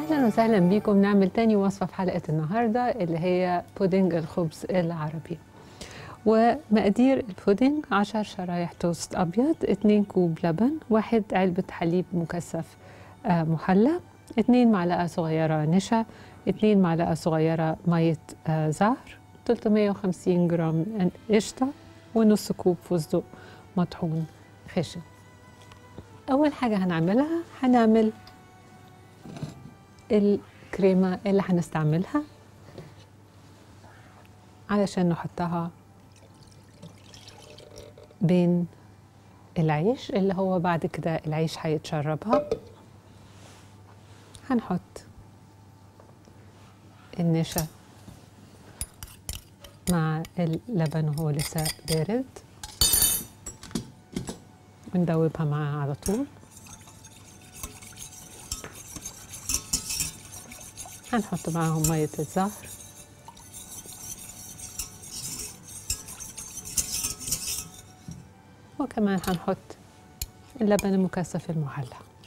أهلا وسهلا بيكم. نعمل تاني وصفة في حلقة النهاردة اللي هي بودنج الخبز العربي. ومقادير البودنج: 10 شرايح توست أبيض، 2 كوب لبن، 1 علبة حليب مكثف محلى، 2 معلقة صغيرة نشا، 2 معلقة صغيرة مية زهر، 350 جرام قشطة، ونص كوب فستق مطحون خشن. أول حاجة هنعملها هنعمل الكريمة اللي هنستعملها علشان نحطها بين العيش اللي هو بعد كده العيش هيتشربها. هنحط النشا مع اللبن وهو لسه بارد وندوبها معاه على طول. هنحط معاهم مية الزهر وكمان هنحط اللبن المكثف المحلى.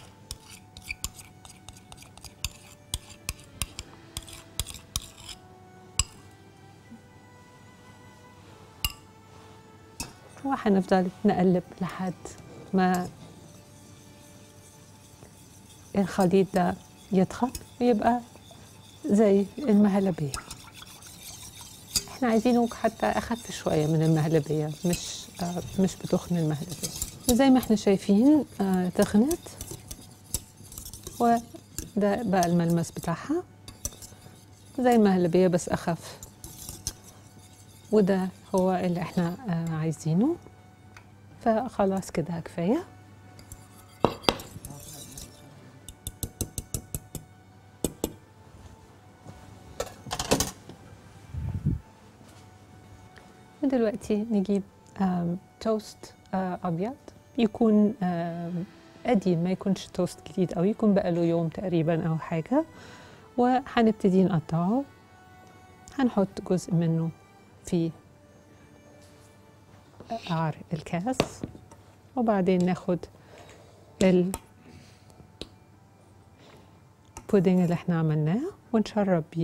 وهنفضل نقلب لحد ما الخليط ده يتخن ويبقى زي المهلبية. احنا عايزينه حتى اخف شوية من المهلبية، مش بتخن المهلبية. وزي ما احنا شايفين تخنت، وده بقى الملمس بتاعها زي المهلبية بس اخف، وده هو اللي احنا عايزينه. فخلاص كده كفاية. ودلوقتي نجيب توست أبيض يكون قديم، ما يكونش توست جديد أو يكون بقاله يوم تقريبا أو حاجة، وهنبتدي نقطعه. هنحط جزء منه في قعر الكاس، وبعدين ناخد البودنج اللي احنا عملناه ونشرب بيه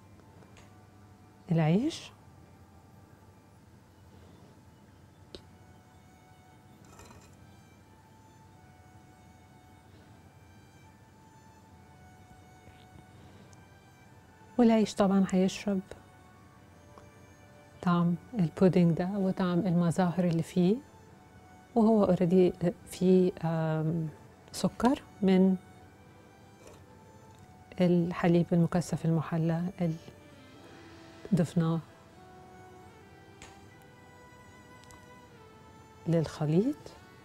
العيش. والعيش طبعا هيشرب طعم البودنج ده وطعم المظاهر اللي فيه، وهو اوريدي فيه سكر من الحليب المكثف المحلى اللي ضفناه للخليط.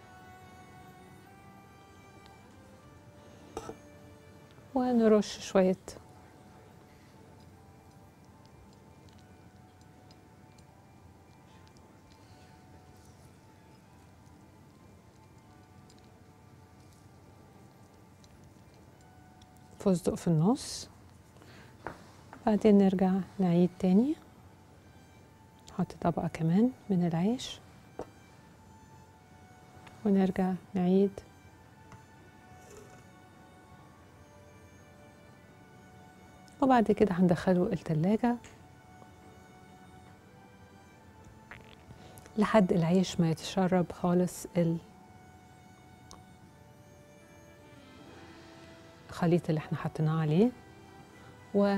ونرش شوية فستق في النص. بعدين نرجع نعيد تاني، نحط طبقة كمان من العيش ونرجع نعيد. وبعد كده هندخله التلاجة لحد العيش ما يتشرب خالص الخليط اللي احنا حطيناه عليه، و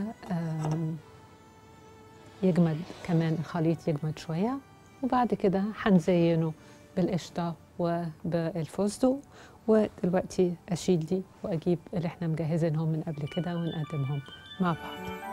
يجمد كمان الخليط، يجمد شوية. وبعد كده هنزينه بالقشطة وبالفستق. ودلوقتي أشيل دي وأجيب اللي احنا مجهزينهم من قبل كده ونقدمهم مع بعض.